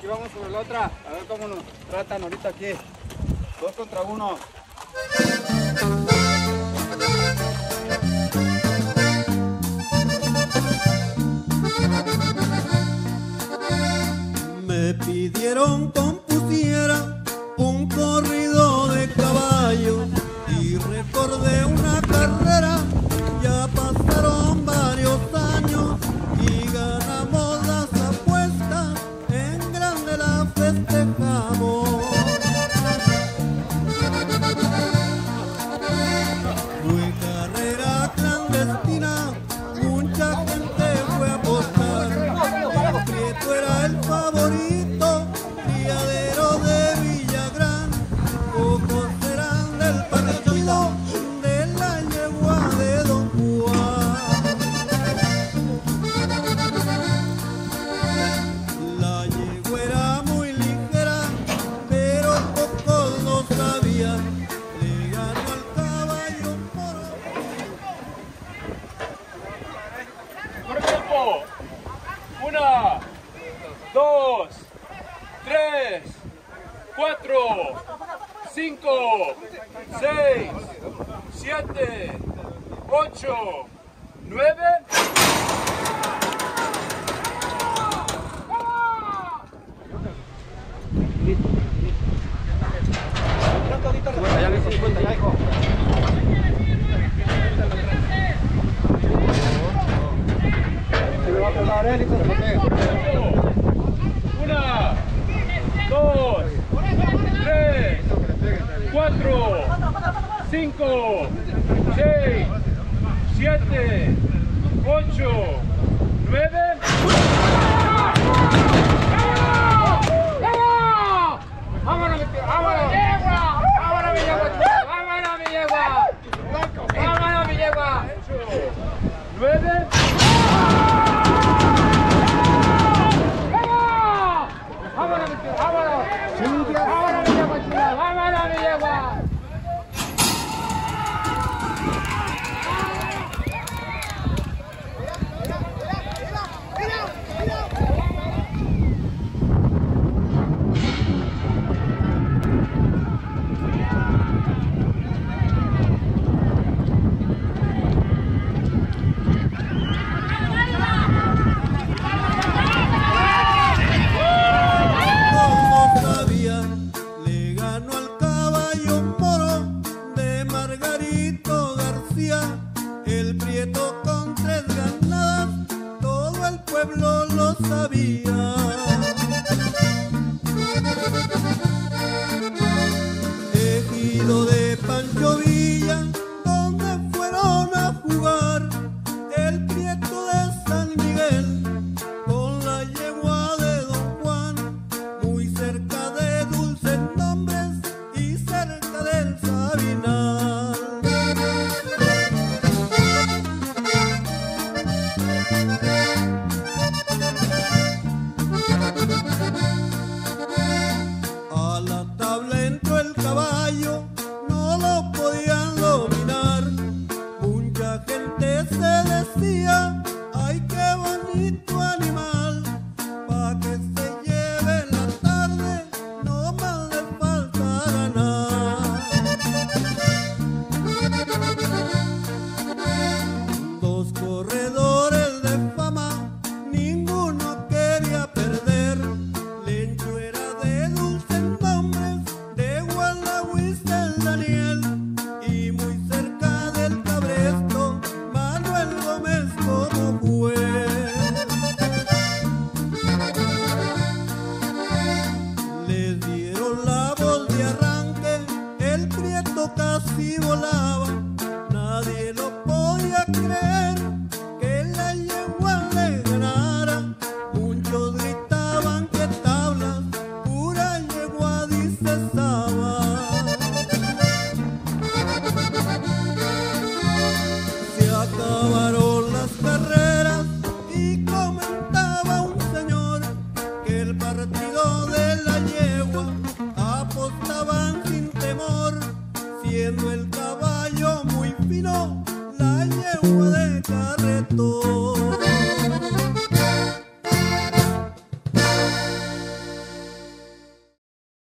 Aquí vamos sobre la otra. A ver cómo nos tratan ahorita aquí. 2 contra 1. Me pidieron compusiera un corrido de caballo y recordé una carrera. Ya pasaron varios años y ganamos las apuestas, en grande la festejamos. Fue carrera clandestina, mucha gente fue a apostar. El Prieto era el favorito, criadero de Villagrán. Pocos eran del partido de la yegua de Don Juan. La yegua era muy ligera, pero pocos lo sabían. Le ganó al caballo moro. ¡Por tiempo! 1, 2, 3, 4, 5, 6, 7, 8, 9. Ya le hizo cuenta, ya, hijo. Se me va a pegar él y se me pega. 1, 2, 3, 4, 5, 6, 7, 8, 9. ¡Vámonos, mi yegua! ¡Vámonos, mi yegua! ¡Vámonos, mi yegua! ¡Vámonos, mi yegua! 9. ¡Vámonos, mi yegua! ¡Vámonos! ¡Vámonos, mi yegua! ¡Vámonos, mi yegua! Le ganó al caballo moro de Margarito García. El Prieto con 3 ganadas, todo el pueblo lo sabía. Ejido de Pancho Villa, donde fueron a jugar el Prieto de San Miguel con la yegua de Don Juan, muy cerca de Dulces Nombres y cerca del Sabinal. A la tabla entró el caballo, no lo podían dominar. Mucha gente se decía, ay qué bonito animal. Pa' que se lleve la tarde, no más le falta ganar. 2 corredores de fama, ninguno quería perder. Lencho era de Dulces Nombres, de Guanahuiste el Daniel, y muy cerca del cabresto, Manuel Gómez como juez. Les dieron la voz de arranque, el Prieto casi volaba. Nadie lo podía creer que la yegua le ganara. Muchos gritaban que tablas, pura yegua dice Saba. Se acabaron las carreras y comentaba un señor que el partido de la yegua apostaban sin temor, siendo el caballo muy fino, la yegua de carretón.